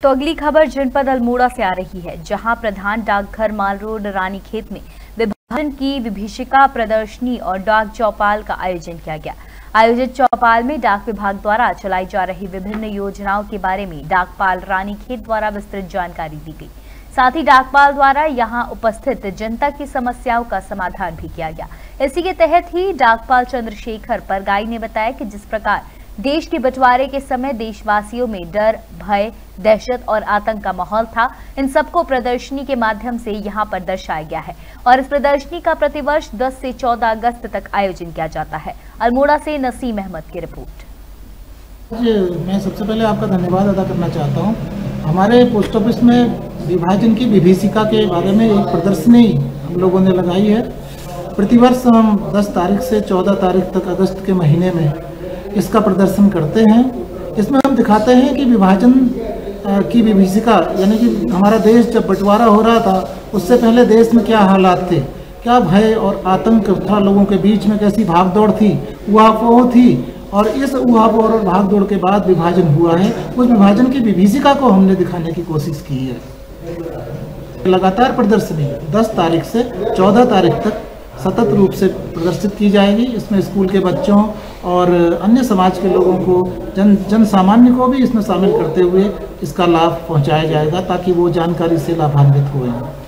तो अगली खबर जनपद अल्मोड़ा से आ रही है, जहां प्रधान डाकघर माल रोड रानीखेत में विभाजन की विभीषिका प्रदर्शनी और डाक चौपाल का आयोजन किया गया। आयोजित चौपाल में डाक विभाग द्वारा चलाई जा रही विभिन्न योजनाओं के बारे में डाकपाल रानीखेत द्वारा विस्तृत जानकारी दी गई। साथ ही डाकपाल द्वारा यहां उपस्थित जनता की समस्याओं का समाधान भी किया गया। इसी के तहत ही डाकपाल चंद्रशेखर परगाई ने बताया कि जिस प्रकार देश के बंटवारे के समय देशवासियों में डर, भय, दहशत और आतंक का माहौल था, इन सबको प्रदर्शनी के माध्यम से यहां पर दर्शाया गया है और इस प्रदर्शनी का प्रतिवर्ष 10 से 14 अगस्त तक आयोजन किया जाता है। अल्मोड़ा से नसीम अहमद की रिपोर्ट। मैं सबसे पहले आपका धन्यवाद अदा करना चाहता हूं। हमारे पोस्ट ऑफिस में विभाजन की विभीषिका के बारे में एक प्रदर्शनी हम लोगों ने लगाई है। प्रतिवर्ष हम 10 तारीख से 14 तारीख तक अगस्त के महीने में इसका प्रदर्शन करते हैं। इसमें हम दिखाते हैं कि विभाजन की विभीषिका, यानी कि हमारा देश जब बंटवारा हो रहा था उससे पहले देश में क्या हालात थे, क्या भय और आतंक था, लोगों के बीच में कैसी भागदौड़ थी, ऊहापोह थी, और इस ऊहापोह और भागदौड़ के बाद विभाजन हुआ है। उस विभाजन की विभीषिका को हमने दिखाने की कोशिश की है। लगातार प्रदर्शनी 10 तारीख से 14 तारीख तक सतत रूप से प्रदर्शित की जाएगी। इसमें स्कूल के बच्चों और अन्य समाज के लोगों को, जन सामान्य को भी इसमें शामिल करते हुए इसका लाभ पहुंचाया जाएगा, ताकि वो जानकारी से लाभान्वित हुए।